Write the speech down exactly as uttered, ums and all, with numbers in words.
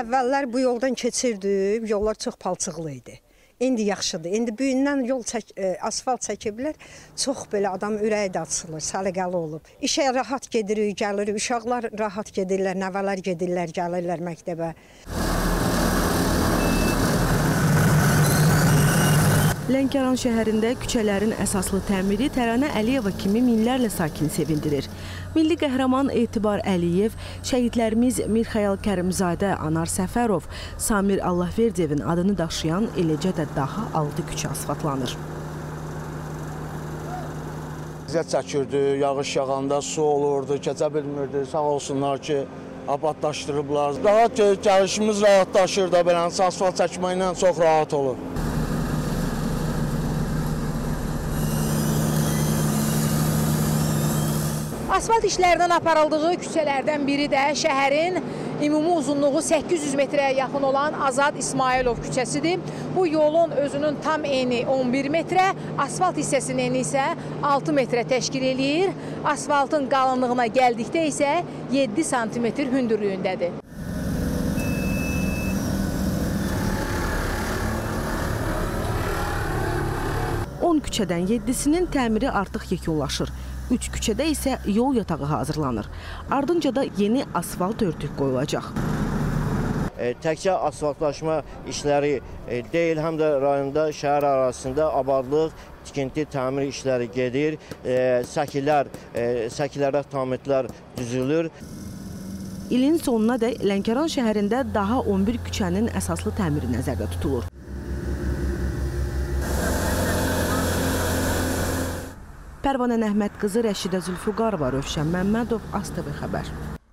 Əvvəllər bu yoldan keçirdik, yollar çox palçıqlı idi. İndi yaxşıdır. İndi bu gündən yol çək, asfalt çəkiblər. Çox belə adam ürəyi də açılır, səliqəli olub. İşə rahat gedirik, gəlirik. Uşaqlar rahat gedirlər, nəvələr gedirlər, gəlirlər məktəbə. Lənkəran şəhərində küçələrin əsaslı təmiri Təranə Əliyeva kimi minlərlə sakin sevindirir. Milli qəhrəman Etibar Əliyev, şəhidlərimiz Mirxəyal Kərimzadə, Anar Səfərov, Samir Allahverdiyevin adını daşıyan, eləcə də daha altı küçə asfaltlanır. Əziyyət çəkirdi, yağış yağanda su olurdu, keçə bilmirdi, sağ olsunlar ki, abadlaşdırıblar. Daha gəlişimiz rahatlaşır da, beləncə asfalt çəkməklə çox rahat olur. Asfalt işlərinin aparıldığı küçələrdən biri də şəhərin ümumi uzunluğu səkkiz yüz metrəyə yaxın olan Azad İsmailov küçəsidir. Bu yolun özünün tam eni on bir metrə, asfalt hissəsinin eni isə altı metrə təşkil eləyir. Asfaltın qalınlığına gəldikdə isə yeddi santimetr hündürlüyündədir. on küçədən yeddisinin təmiri artıq yekunlaşır. üç küçədə isə yol yatağı hazırlanır. Ardınca da yeni asfalt örtük qoyulacaq. E, təkcə asfaltlaşma işləri e, deyil, həm də rayonda, şəhər arasında abadlıq, tikinti, təmir işləri gedir. E, səkilər, e, səkilərə tamitlər düzülür. İlin sonuna da Lənkəran şəhərində daha on bir küçənin əsaslı təmiri nəzərdə tutulur. Pərvanə Əhməd qızı Rəşidə Zülfüqarova, Rövşən Məmmədov, AzTV xəbər.